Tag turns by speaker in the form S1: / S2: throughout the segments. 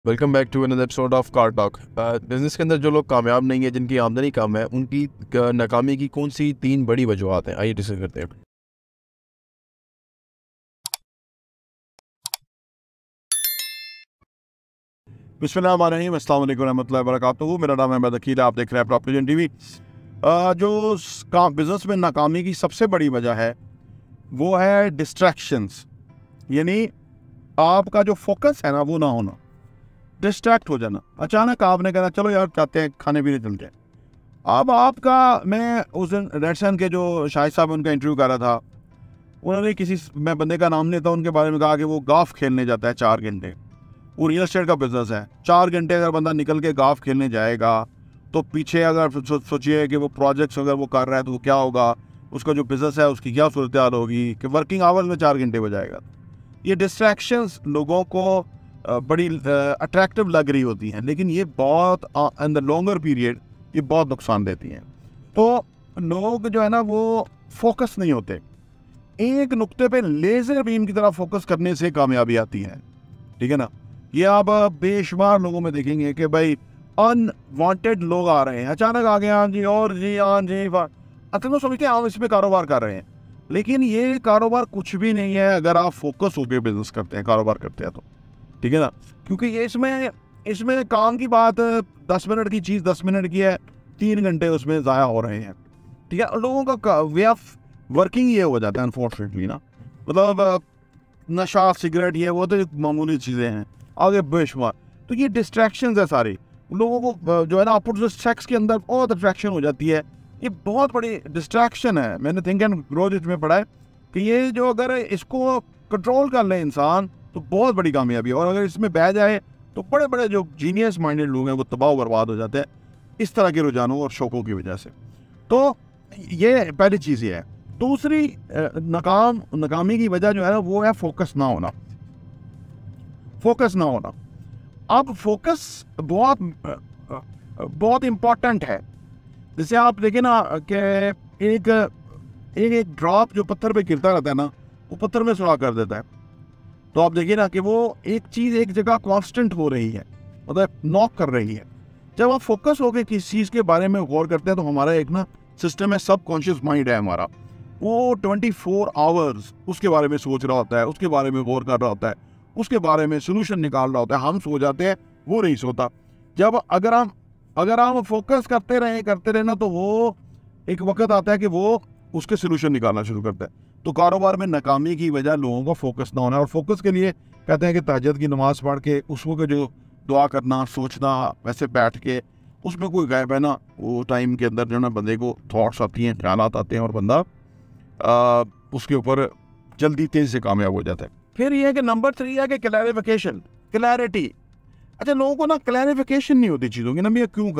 S1: Welcome back to another episode of car talk. Business के अंदर जो लोग कामयाब नहीं है, जिनकी आमदनी कम है, उनकी नाकामी की कौन सी 3 बड़ी वजूहत हैं, आइए डिस्कस करते हैं।
S2: बिस्मिल्लाहिर्रहमानिर्रहीम, अस्सलाम वालेकुम रहमतुल्लाहि व बरकातुहू। मेरा नाम है अहमद अकील, आप देख रहे हैं प्रॉपर्टी टीवी। जो बिज़नेस में नाकामी की सबसे बड़ी वजह है वो है डिस्ट्रैक्शंस, यानी आपका जो फोकस है ना वो ना होना, डिस्ट्रैक्ट हो जाना। अचानक आपने कहना चलो यार चाहते हैं खाने पीने चलते हैं। अब आपका, मैं उस दिन रेडसन के जो शाहिद साहब उनका इंटरव्यू कर रहा था, उन्होंने मैं बंदे का नाम लेता उनके बारे में कहा कि वो गाफ खेलने जाता है 4 घंटे। वो रियल एस्टेट का बिजनेस है। 4 घंटे अगर बंदा निकल के गाफ खेलने जाएगा तो पीछे अगर सोचिए कि वो प्रोजेक्ट्स अगर वो कर रहा है तो क्या होगा, उसका जो बिजनेस है उसकी क्या सूरत हाल होगी कि वर्किंग आवर्स में 4 घंटे बजाएगा। ये डिस्ट्रैक्शंस लोगों को बड़ी अट्रैक्टिव लग रही होती हैं, लेकिन ये बहुत इन द लॉन्गर पीरियड ये बहुत नुकसान देती हैं। तो लोग जो है ना वो फोकस नहीं होते। एक नुक्ते पे लेजर बीम की तरह फोकस करने से कामयाबी आती है, ठीक है ना। ये आप बेशुमार लोगों में देखेंगे कि भाई अनवांटेड लोग आ रहे हैं, अचानक आ गए, हाँ जी और जी हाँ जी, तो समझते हैं हम इसमें कारोबार कर रहे हैं, लेकिन ये कारोबार कुछ भी नहीं है अगर आप फोकस होकर बिजनेस करते हैं, कारोबार करते हैं तो, ठीक है ना। क्योंकि ये इसमें काम की बात 10 मिनट की चीज़ 10 मिनट की है, 3 घंटे उसमें ज़ाया हो रहे हैं, ठीक है। लोगों का वे ऑफ वर्किंग ये हो जाता है अनफॉर्चुनेटली ना, मतलब नशा सिगरेट ये वो तो मामूली चीज़ें हैं, आगे बेशुमार। तो ये डिस्ट्रैक्शंस है सारी, लोगों को जो है ना अपोजिट सेक्स के अंदर बहुत अट्रैक्शन हो जाती है। ये बहुत बड़ी डिस्ट्रैक्शन है। मैंने थिंक एंड ग्रोथ इसमें पढ़ा है कि ये जो अगर इसको कंट्रोल कर ले इंसान तो बहुत बड़ी कामयाबी है, और अगर इसमें बह जाए तो बड़े बड़े जो जीनियस माइंडेड लोग हैं वो तबाह बर्बाद हो जाते हैं इस तरह के रुझानों और शौकों की वजह से। तो ये पहली चीज़ ये है। दूसरी नाकामी की वजह जो है ना वो है फोकस ना होना। फोकस ना होना। अब फोकस बहुत इम्पॉर्टेंट है। जैसे आप देखें ना कि एक ड्रॉप जो पत्थर पे गिरता रहता है ना, वो पत्थर में सुराख कर देता है। तो आप देखिए ना कि वो एक चीज़ एक जगह कांस्टेंट हो रही है, मतलब नॉक कर रही है। जब आप फोकस होकर किसी चीज़ के बारे में गौर करते हैं तो हमारा एक ना सिस्टम है, सबकॉन्शियस माइंड है हमारा, वो 24 आवर्स उसके बारे में सोच रहा होता है, उसके बारे में गौर कर रहा होता है, उसके बारे में सोल्यूशन निकाल रहा होता है। हम सो जाते हैं, वो नहीं सोता। जब अगर हम फोकस करते रहे ना, तो वो एक वक्त आता है कि वो उसके सोल्यूशन निकालना शुरू करता है। तो कारोबार में नाकामी की वजह लोगों का फोकस ना होना, और फोकस के लिए कहते हैं कि तहज्जुद की नमाज पढ़ के उसको के जो दुआ करना, सोचना, वैसे बैठ के उसमें कोई गायब है ना, वो टाइम के अंदर जो ना बंदे को थॉट्स आती हैं, ख्यालात आते हैं, और बंदा उसके ऊपर जल्दी तेज़ी से कामयाब हो जाता है। फिर यह है कि नंबर 3 है कि क्लैरिफिकेशन, क्लैरिटी। अच्छा, लोगों को ना क्लैरिफिकेशन नहीं होती चीज़ों की ना, भैया क्यों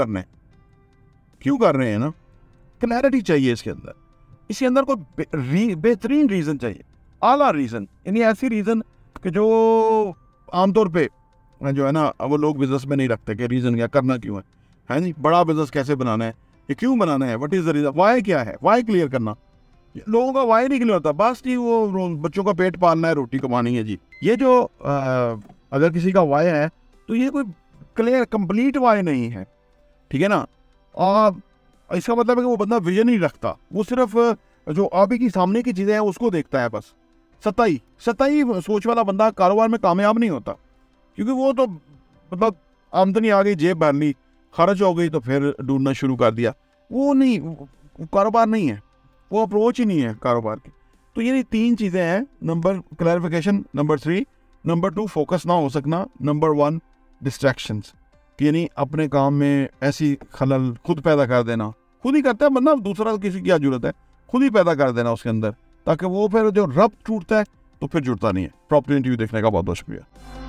S2: कर रहे हैं ना, क्लैरिटी चाहिए इसके अंदर कोई बेहतरीन रीज़न चाहिए, आला रीज़न, यानी ऐसी रीज़न कि जो आमतौर पे जो है ना वो लोग बिजनेस में नहीं रखते कि रीज़न क्या, करना क्यों है नहीं, बड़ा बिजनेस कैसे बनाना है, ये क्यों बनाना है, what is the reason, why क्या है, वाई क्लियर करना। लोगों का वाई नहीं क्लियर होता, बस जी वो बच्चों का पेट पालना है, रोटी कमानी है जी। ये जो अगर किसी का वाई है तो ये कोई क्लियर कंप्लीट वाई नहीं है, ठीक है ना। और इसका मतलब है कि वो बंदा विजन नहीं रखता, वो सिर्फ जो अभी की सामने की चीज़ें हैं उसको देखता है, बस सताई सोच वाला बंदा कारोबार में कामयाब नहीं होता। क्योंकि वो तो मतलब आमदनी आ गई, जेब भर ली, खर्च हो गई तो फिर ढूंढना शुरू कर दिया। वो नहीं, वो कारोबार नहीं है, वो अप्रोच ही नहीं है कारोबार की। तो ये 3 चीज़ें हैं, number clarification, number 3, number 2 focus ना हो सकना, नंबर 1 डिस्ट्रैक्शंस, यानी अपने काम में ऐसी खलल खुद पैदा कर देना। खुद ही करता है बंदा, दूसरा किसी की क्या जरूरत है, खुद ही पैदा कर देना उसके अंदर, ताकि वो फिर जो रब टूटता है तो फिर जुड़ता नहीं है। प्रॉपर्टी इंटरव्यू देखने का बहुत बहुत शुक्रिया।